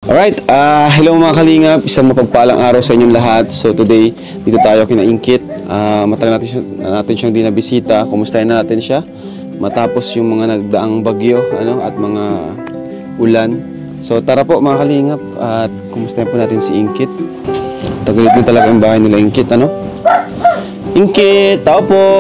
Alright, hello mga kalingap, isang mapagpalang araw sa inyong lahat. So today, dito tayo kina Ingkit. Matagal natin siyang dinabisita. Kumustahin natin siya matapos yung mga nagdaang bagyo at mga ulan. So tara po mga kalingap at kumustahin po natin si Ingkit. Tagalog na talaga yung bahay nila Ingkit, Ingkit, tao po!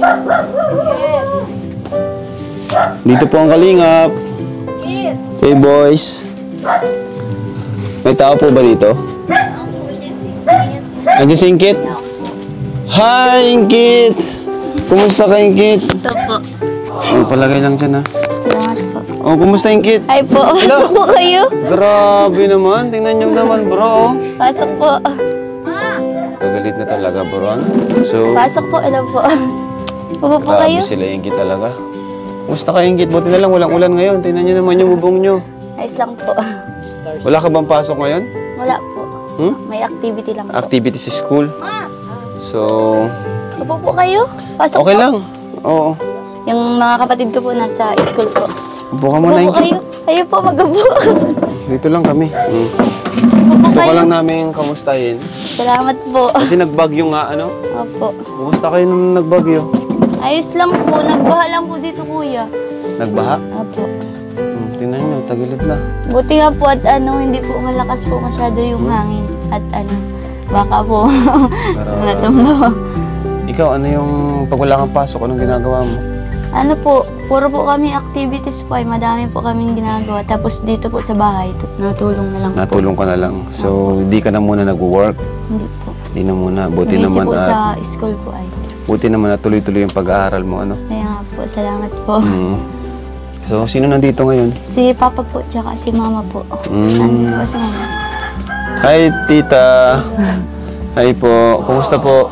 Dito po ang kalingap. Okay boys. May tao po ba dito? Nandiyan si Ingkit? Hi Ingkit! Kumusta ka Ingkit? Ito po. Palagay lang dyan Salamat po. Kumusta Ingkit? Ay po, pasok po kayo. Grabe naman, tingnan nyo naman bro. Pasok po. Tagalit na talaga bro. So, Pasok po, alam po. Upo po kayo. grabe sila Ingkit talaga. Kumusta ka Ingkit? Buti na lang walang ulan ngayon. Tingnan nyo naman yung bubong nyo. Ayos lang po. Wala ka bang pasok ngayon? Wala po. May activity lang po. Activity sa school? So, Upo po kayo. Pasok okay po. lang. Oo. Yung mga kapatid ko po nasa school po. Upo ka Upo muna po Ingkit. kayo. Kayo po, mag-upo. Dito lang kami. Upo po Ito kayo. ka lang namin kamustahin. Salamat po. Kasi nagbagyo nga, Opo. Kumusta kayo nung nagbagyo? Ayos lang po. Nagbaha lang po dito, kuya. Nagbaha? Opo. Tingnan nyo, tagilid na. Buti nga po at hindi po malakas po masyado yung hangin. At baka po Pero, natumba. ikaw, ano yung pag wala kang pasok, anong ginagawa mo? Ano po, puro po kami activities po ay madami po kaming ginagawa. Tapos dito po sa bahay, natulong na lang po. Natulong ka na lang. So, hindi ka na muna nag-work? Hindi po. Hindi na muna. Buti Naisip naman po sa school po ay. buti naman na tuloy-tuloy yung pag-aaral mo, Kaya nga po, salamat po. So, sino nandito ngayon? Si Papa po, tsaka si Mama po. Ano po si Mama? Hi, tita. Hi po. Kumusta po?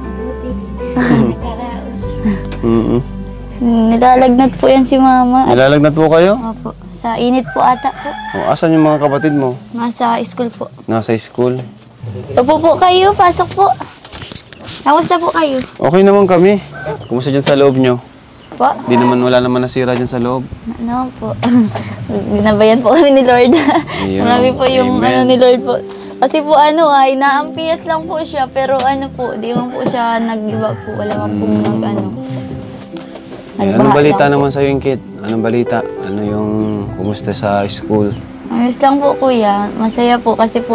Nilalagnat po yan si Mama. Nilalagnat po kayo? Opo. Sa init po ata po. Asan yung mga kapatid mo? Nasa school po. Nasa school. Upo po kayo, pasok po. Kamusta po kayo? Okay naman kami. Kumusta dyan sa loob nyo? Po? Wala naman nasira dyan sa loob. Ano po? Binabayan po kami ni Lord. Ayun. Marami po yung Amen. ni Lord po. Kasi po inaampias lang po siya. Pero di man po siya nag-iba po. Wala man pong Anong balita naman sa'yo, Ingkit? Anong balita? Ano yung kumusta sa school? Ayos lang po kuya. Masaya po kasi po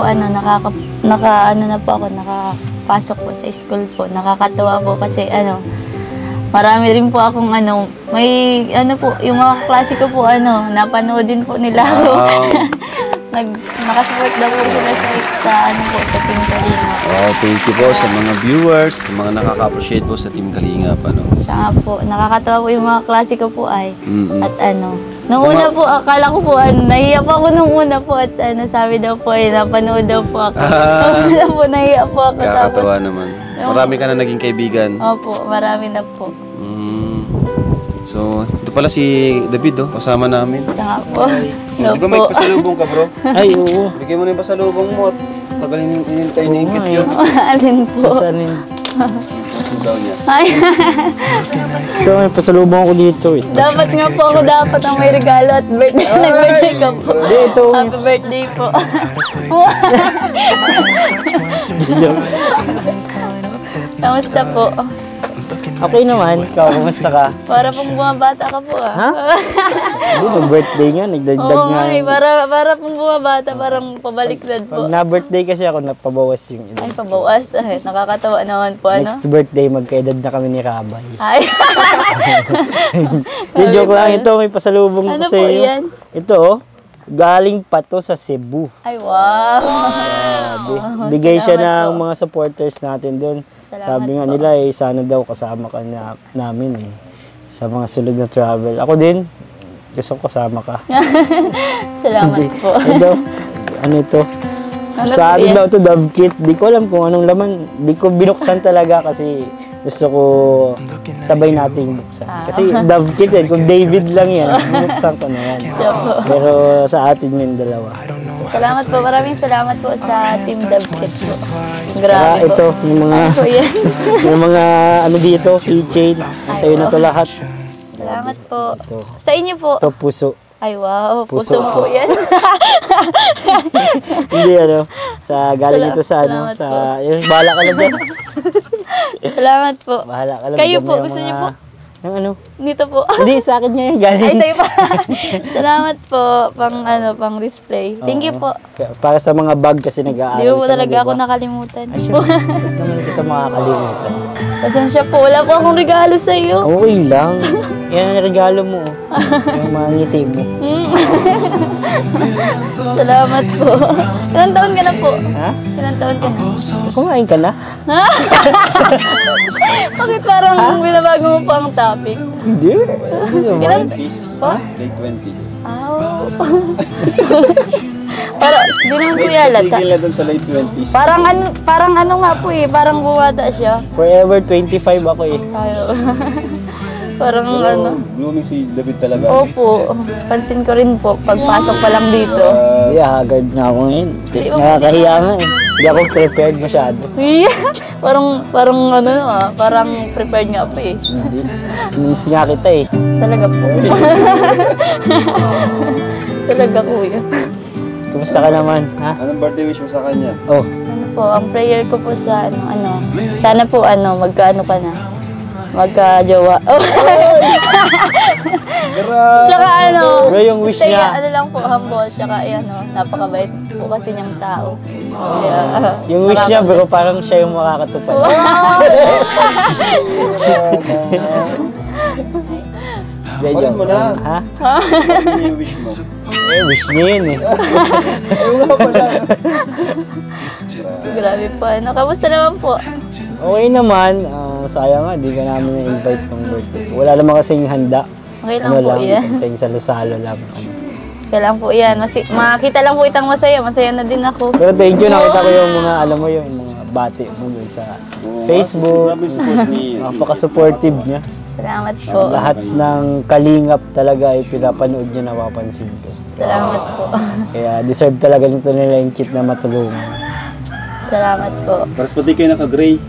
nakapasok po sa school po. Nakakatuwa po kasi marami rin po akong may po, yung mga klase ko po napanood din po nila ako. Nakasupport daw po sila sa sa Team Kalingap. Oh, thank you po sa mga viewers, sa mga nakaka-appreciate po sa Team Kalingap, Siya nga po, nakakatawa po yung mga klase ko po ay. At nung Kuma- una po, akala ko po, nahiya po ako nung una po at sabi daw po ay napanood daw po ako. Nung una po, nahiya po ako. Kakatawa naman. Marami ka na naging kaibigan. Opo, marami na po. So, ito pala si David, kasama namin. Siya nga po. Di ba may pasalubong ka, bro? Ay, oo. Bigyan mo na yung pasalubong mo at tagalin yung inintay ni Ingkit yun. Alin po? Saan yun? Ang daw niya. Ay, Ito, may pasalubong ako dito eh. dapat nga po ako ang may regalo at birthday. Nag-birthday ka po. Hindi, ito. Happy birthday po. Kamusta po? Okay naman. Ikaw, kumusta ka? Para pong bumabata ka po Ha? Hindi, nag-birthday nga. Nagdagdag Oo nga. nga para pong bumabata, parang pabaliktad po. Pag na-birthday kasi ako, napabawas yung Ay, pabawas. Ay, nakakatawa naman po, Next birthday, magkaedad na kami ni Rabay. Ay. Hindi, joke lang. Ito, may pasalubong Ano ko sa po iyo. yan? Ito, galing pa to sa Cebu. Ay, wow. Bigay siya Salamat ng po. mga supporters natin doon. Salamat Sabi nga po. nila, sana daw kasama ka namin sa mga sunod na travel. Ako din, gusto ko kasama ka. Salamat po. Ito, ano ito? Ano Sa po atin yan? daw ito, Dove Kit. Di ko alam kung anong laman. Di ko binuksan talaga kasi gusto ko sabay nating buksan. Kasi Dove Kit kung David lang yan, binuksan ko na yan. Pero sa atin yung dalawa. Salamat po. Maraming salamat po sa Team Devkit po. Saka Grabe po. ito, yung mga, Ano po yan? yung mga ano dito, keychain. Sa'yo na to lahat. Salamat po. Sa inyo po. Ito, puso. Ay, wow. Puso Puso mo po. po yan. Hindi galing ito sa Salamat sa, yung bahala ka lang dyan. Salamat po. Bahala ka lang Kayo dyan, po, yung gusto mga- niyo po? Yung ano? Dito po. Hindi, sa akin niya yung galing. Ay, sa'yo pa. Salamat po. Pang display. Thank you po. Para sa mga bag kasi nag-aaral Di mo ka na, talaga di ako ba? nakalimutan. Ay, syempre. Bakit naman kita makakalimutan? Pasensya po. Wala po akong regalo sa iyo. Okay lang. Yan ang regalo mo. Yung mga ngiti mo. Salamat po. Ilang taon ka na po? Ha? Ilang taon ka na? Kumain ka na? Bakit parang binabago mo pa ang topic? Hindi. Hindi naman. Ilang? 20s. Pa? Late 20s. Para, di naman po yalata. Tigil na dun sa late 20s. Parang ano nga po eh. Parang bumata siya. Forever 25 ako eh. Tayo. Parang ano. Blooming si David talaga. Opo. Pansin ko rin po. Pagpasok pa lang dito. Hindi, haggard na ako ngayon. Kasi nakakahiya nga eh. Hindi ako prepared masyado. parang ano parang prepared nga po eh. Hindi. Miss nga kita eh. Talaga po. Talaga kuya. Kumusta ka naman, ha? Anong birthday wish mo sa kanya? Oh, Ano po, ang prayer ko po sa sana po magkaano ka na. Magka-jowa. Oh. Tsaka Bro, yung wish stay, niya. ano lang po, humble. Tsaka napakabait po kasi niyang tao. Kaya, yung wish niya bro, parang siya yung makakatupad. Ulit mo na. Ha? Ano yung wish mo? Wish niya yun eh. grabe po. Kamusta naman po? Okay naman. Sayang nga, di ka namin na-invite pang birthday. Wala naman kasing handa. Okay lang po yan. Tayong salo-salo lang. Okay lang po yan. Makita lang po itang masaya. Masaya na din ako. Pero thank you, nakita ko yung mga, alam mo yung mga bati mo dun sa Facebook. Grabe yung support ni Napaka-supportive niya. Salamat po. Lahat ng kalingap talaga ay pinapanood niya, napapansin ko. Salamat po. Kaya deserve talaga nito nila yung kit na matulungan. Salamat po. Paras pati kayo naka-gray.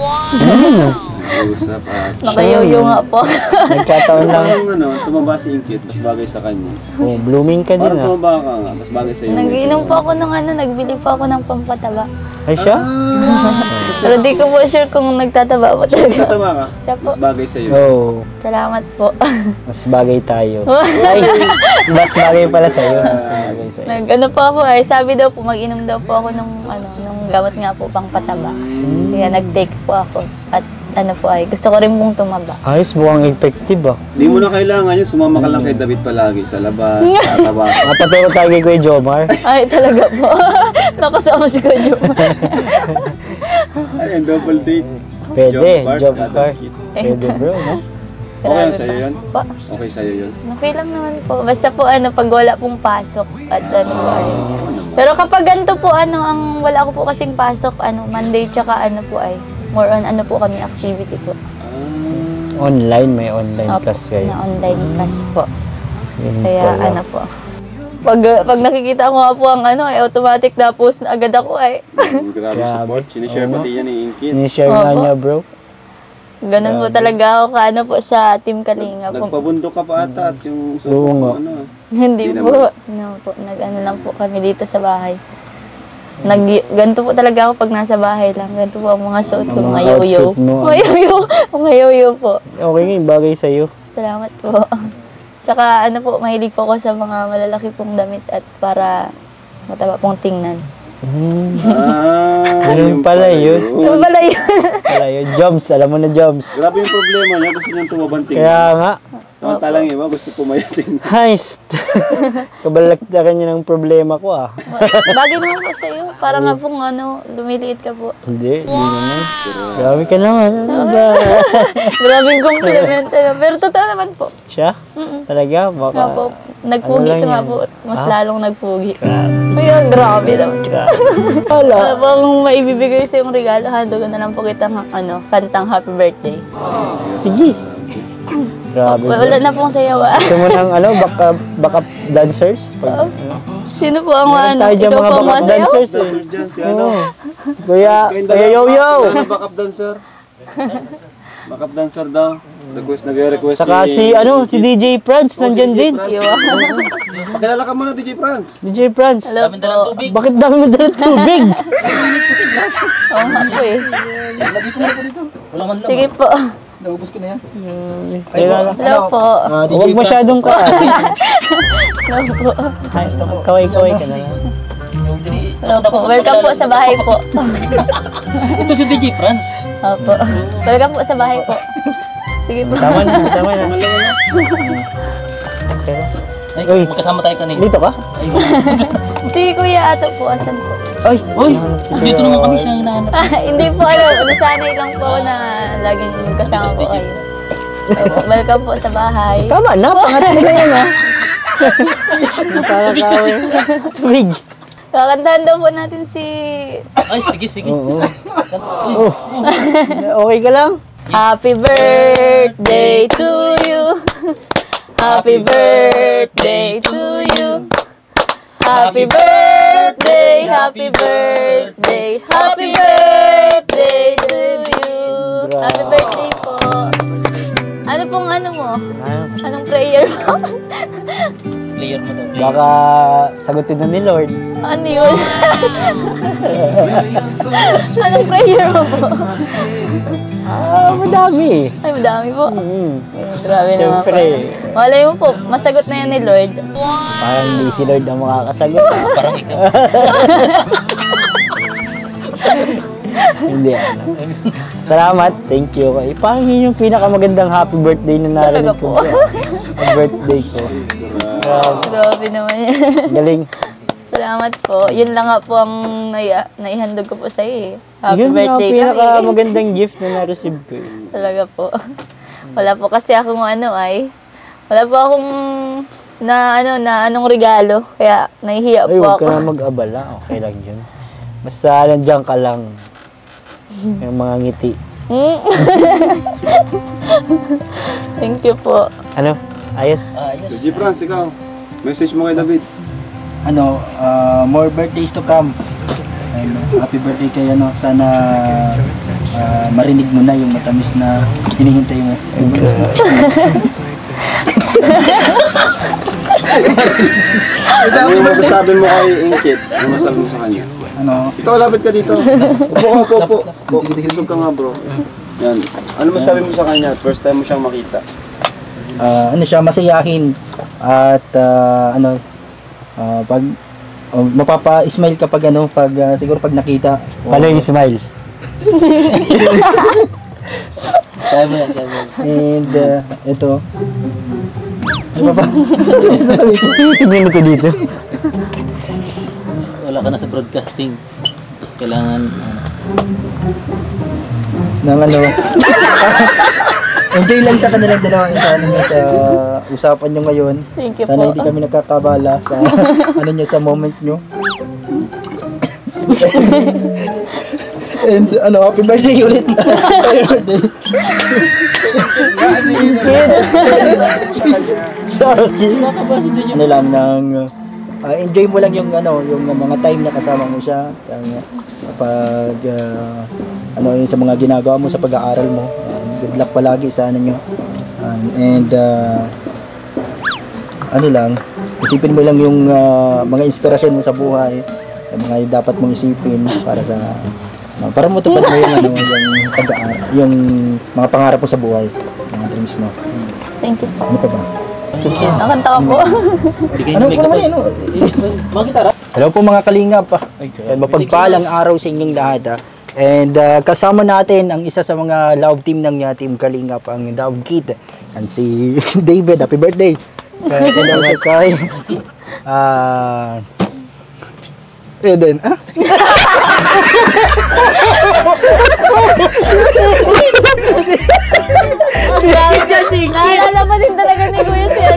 Usap at... Nakayoyo nga po. Nagkataon lang. Parang tumaba si Inkit, mas bagay sa kanya. Oh, blooming ka din Parang ah. tumaba ka nga, mas bagay sa iyo. Nagiinom po ako ng nagbili po ako ng pampataba. Ay siya? Pero di ko po sure kung nagtataba po talaga. Tama ka, Siya po. mas bagay sa iyo. Oh, Salamat po. mas bagay tayo. Ay, mas bagay pala sa'yo. Mas bagay sa'yo. Nag-ano po ako sabi daw po mag-inom daw po ako nung gamot nga po pang pataba. Kaya nag-take po ako. At gusto ko rin pong tumaba. Ayos, mukhang effective ah. Di mo na kailangan yun, sumama ka lang kay David palagi sa labas, sa taba. Napaturo tayo kay Kuya Jomar. Ay, talaga po. Nakasama si Kuya. Ayun, double date. Pwede, Job job cars, car. Kit. Pwede bro, no? Okay lang sa'yo yun? Po. Okay sa'yo yun? Okay lang naman po. Basta po pag wala pong pasok at Pero kapag ganito po ang wala ko po kasing pasok, Monday tsaka po more on po kami activity po. Online, may online Opo, class kayo. na online class po. Yun Kaya pala. po. Pag nakikita ko nga po ang automatic na post na agad ako Grabe support. Sinishare pati yan ni Inkit. Ni-share nga Opo. niya bro. Ganun po talaga ako po sa Team Kalinga po. Nagpabundok ka pa ata at yung Oo nga. Hindi Hindi po. Nag-ano lang po kami dito sa bahay. Ganito po talaga ako pag nasa bahay lang. Ganito po ang mga suot ko, Ang mga mga yo-yo. outfit mo. Mga yo-yo. Mga yo-yo po. Okay nga, yung bagay sa'yo. Salamat po. Tsaka mahilig po ako sa mga malalaki pong damit at para mataba pong tingnan. Ganun pala yun. Ano pala yun? Wala yun. Jobs, alam mo na jobs. Grabe yung problema niya, gusto niyang tumabanting. Kaya nga, Samantalang iba, gusto pumayating. heist. Kabalaktaran niya ng problema ko ah. Bagay naman po sa'yo. Para nga pong lumiliit ka po. Hindi naman. Grabe ka naman. Ano ba? Grabing compliment. Pero totoo naman po. Siya? Talaga? Baka... Nga po, nagpugi Ano lang ito nga yan? po. Mas Ha? lalong nagpugi. Ayun, grabe naman. Wala. Ano po kung maibibigay sa yung regalo, handogan na lang po kitang kantang happy birthday. Sige. Grabe. Wala na pong sayaw Gusto mo ng backup dancers? Pag, Sino po ang Meron tayo dyan ikaw mga po ang backup masayaw? dancers eh. Dancer dyan, si ano? Oo. Kuya Yo-Yo! Ano backup dancer? Backup dancer daw. Nagre-request Saka si DJ Franz nandyan din. Pakilala ka muna, DJ Franz. DJ Franz. Hello po. Bakit dami mo dalang tubig? Oo nga po eh. Sige po. Naubos ko na yan. Hello po. Huwag masyadong ka. Hello po. Kaway-kaway ka na. Hello po. Welcome po sa bahay po. Ito si DJ Franz. Opo. Welcome po sa bahay po. Sige po. Tama na. Okay. Ay, Uy. magkasama tayo kanina. Dito ka? Si Kuya Ato po, asan po? Ay! Uy, dito naman kami siya hinahanap. Hindi po nasanay lang po na laging magkasama po kayo. So, welcome po sa bahay. Tama na, pangatlo na yan ha. Nakakaway. Tubig. Kakantahan daw po natin si... Ay, sige. Oo. Okay ka lang? Happy birthday to you. Happy birthday to you. Happy birthday, happy birthday, happy birthday to you. Happy birthday po. Ano pong mo? Anong prayer mo? Player mo daw. Baka sagutin na ni Lord. Ano yun? Anong prayer mo po? Madami. Ay, madami po. Grabe naman po. Siyempre. Malay mo po, masagot na yan ni Lord. Parang hindi si Lord ang makakasagot. Parang ikaw. Hindi Salamat. Thank you. Paano yun yung pinakamagandang happy birthday na narinig Talaga ko? po. Birthday ko. Grabe naman yan. Galing. Salamat po. Yun lang nga po ang naihandog ko po sa iyo eh. Happy Yun ang birthday lang eh. pinakamagandang gift na na-receive ko. Talaga po. Wala po kasi akong wala po akong anong regalo. Kaya nahihiya Ay, po huwag ako. ka na mag-abala. Okay lang yun. Basta nandiyan ka lang. Yung mga ngiti. Thank you po. Ano? Ayos? DJ Franz, ikaw. Message mo kay David. More birthdays to come. And, happy birthday kay sana marinig mo na yung matamis na hinihintay mo. Ano yung masasabi mo kay Inkit? Ano masasabi mo sa kanya? Ito, lapit ka dito. Upo. Kusog ka nga, bro. Yan. Ano masasabi mo sa kanya? First time mo siyang makita. Siya masayahin at pag mapapa-smile ka pag siguro pag nakita. Paano yung smile? Kaya mo yan. And ito. Tingnan mo to dito. Wala ka na sa broadcasting. Kailangan, enjoy lang sa kanilang dalawang sa usapan nyo ngayon. Thank you Sana po. hindi kami nagkakabala sa sa moment nyo. And happy birthday ulit. Happy birthday. Sorry. Enjoy mo lang yung mga time na kasama mo siya. Kapag yung sa mga ginagawa mo sa pag-aaral mo. Good luck palagi sa nyo. Isipin mo lang yung mga inspirasyon mo sa buhay, yung mga dapat mong isipin para matupad mo yung yung pag-aaral, yung mga pangarap mo sa buhay, mga dreams mo. Thank you po. Ano pa ba? Nakanta ka po. mga gitara. Hello po mga kalingap. Mapagpalang araw sa inyong lahat. And kasama natin ang isa sa mga love team ng Team Kalingap, ang Love Kid. And si David, happy birthday. Salamat kay Eden. Naalala pa din talaga ni Kuya si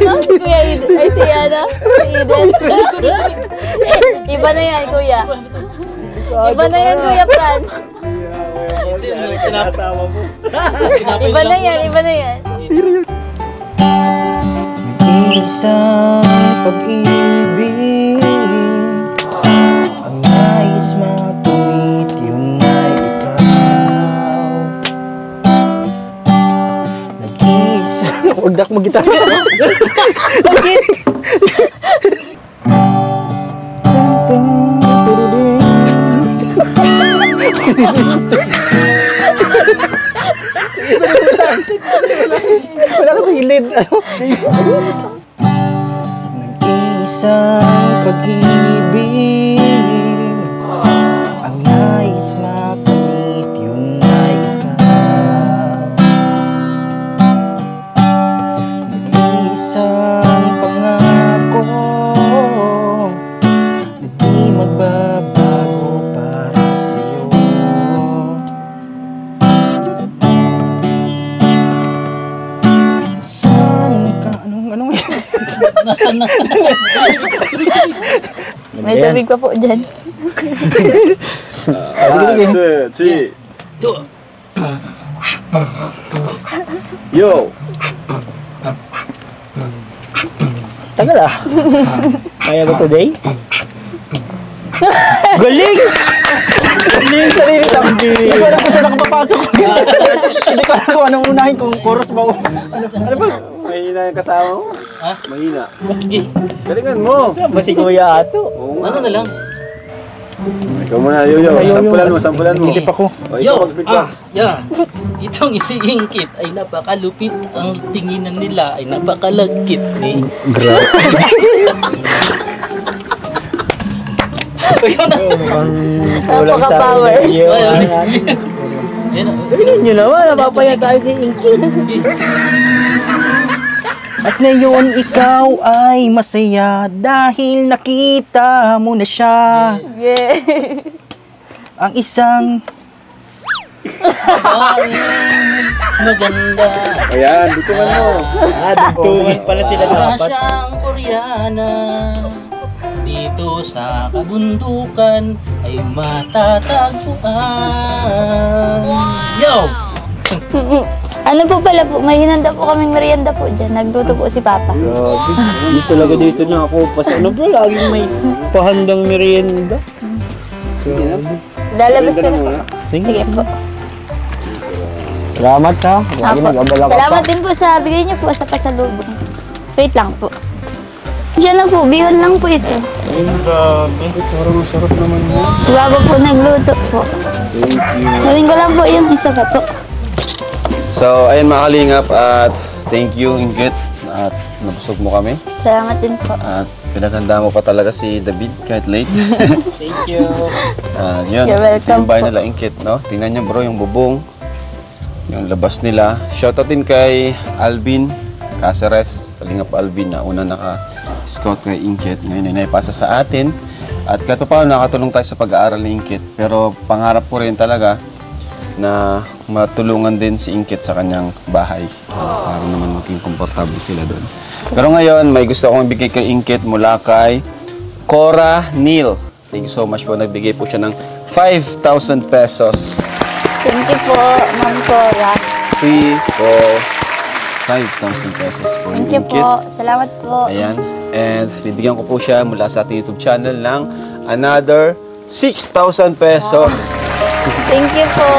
Eden. Iba na yan, Kuya. Iba na yan, Kuya Franz. Iba na yan. Isang pag-ibig ang nais makamit yung ay ikaw. Hindi ako mag-gitara. Wala kasing lead. Nag-iisang pag-ibig ang nais makamit yun na ikaw. Nag-iisang pangako na di magbabago para sa'yo. Saan ka? Anong Nasaan na? May tubig pa po dyan. Yo! Tagal ah. Kaya ba today? Galing! Galing sarili lang. Hindi ko alam kung saan ako papasok. Hindi ko alam kung anong unahin, kung chorus ba o ano ba? Mahina yung kasama mo? Ha? Mahina. Okay. Galingan mo! Saan ba si Kuya Ato? Oo nga. Ano na lang? Ikaw muna, Yo-Yo. Sampulan mo. Isip ako. O, ikaw mag-beatbox. Yan. Itong isiingkit ay napakalupit. Ang tinginan nila ay napakalagkit. Eh. Grabe. Ayun na. Kulang sa Napaka-power. energy. Ayun. Yan na. Galingan nyo naman, napapaya tayo si Ingkit. At ngayon ikaw ay masaya dahil nakita mo na siya. Yeah. Ang isang Maganda. Ayan, dito ka mo. dugtungan pala sila Para dapat. siyang Koreana. Dito sa kabundukan ay matatagpuan. Yo! Ano po pala po, may hinanda po kaming merienda po dyan. Nagluto po si Papa. Grabe. Hindi talaga dito niya ako pasano bro, laging may pahandang merienda. Lalabas ko na po. Sige po. Salamat ha. Lagi Apo. nag-abala ka pa. Salamat din po sa bigay niyo po sa pasalubong. Wait lang po. Diyan lang po, bihon lang po ito. Ay, grabe. Sarap naman mo. Si Papa po nagluto po. Thank you. Kunin ko lang po yung isa pa po. So, ayun mga kalingap at thank you, Ingrid, at nabusog mo kami. Salamat din po. At pinaghanda mo pa talaga si David kahit late. Thank you. Yun, You're welcome ito yung bahay po. nila, Ingrid, no? Tingnan niyo bro, yung bubong, yung labas nila. Shoutout din kay Alvin Caceres, Kalingap Alvin na una naka-scout kay Ingrid. Ngayon ay naipasa sa atin. At kahit pa paano nakatulong tayo sa pag-aaral ni Ingrid. Pero pangarap ko rin talaga na matulungan din si Ingrid sa kanyang bahay para naman maging komportable sila doon. Pero ngayon, may gusto akong ibigay kay Ingrid mula kay Cora Neal. Thank you so much po. Nagbigay po siya ng 5,000 pesos. Thank you po, Ma'am Cora. 3, 4, 5,000 pesos po. Thank you po. Salamat po. Ayan. And bibigyan ko po siya mula sa ating YouTube channel ng another 6,000 pesos. Thank you po.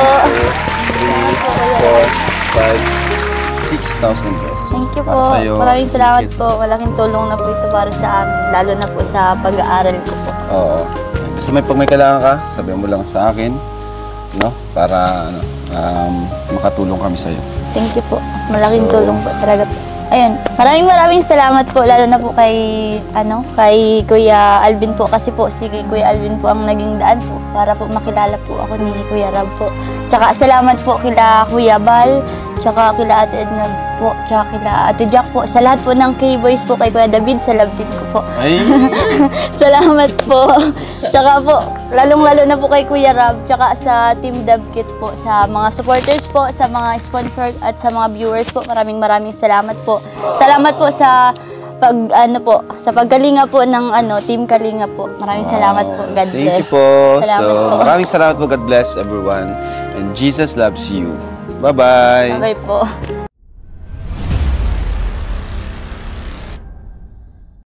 4, 5, 6,000 pesos. Thank you Para po. sa'yo, Maraming salamat Ingrid. po. Malaking tulong na po ito para sa amin. Lalo na po sa pag-aaral ko po. Oo. Basta pag may kailangan ka, sabihin mo lang sa akin, no? Para makatulong kami sa iyo. Thank you po. Malaking So, tulong po talaga po. Ayun, maraming salamat po lalo na po kay kay Kuya Alvin po kasi po si Kuya Alvin po ang naging daan po para po makilala po ako ni Kuya Rab po. Tsaka salamat po kila Kuya Bal, tsaka kila Ate Edna po, tsaka kila Ate Jack po. Sa lahat po ng K-Boys po kay Kuya David, sa love team ko po. Ay! Salamat po. Tsaka po, lalong-lalo na po kay Kuya Rab, tsaka sa Team Dabkit po, sa mga supporters po, sa mga sponsor at sa mga viewers po. Maraming salamat po. Salamat po sa sa pagkalinga po ng Team Kalinga po. Maraming salamat po. God Thank bless. you po. Salamat So, po. maraming salamat po. God bless everyone. And Jesus loves you. Bye-bye. Bye-bye po.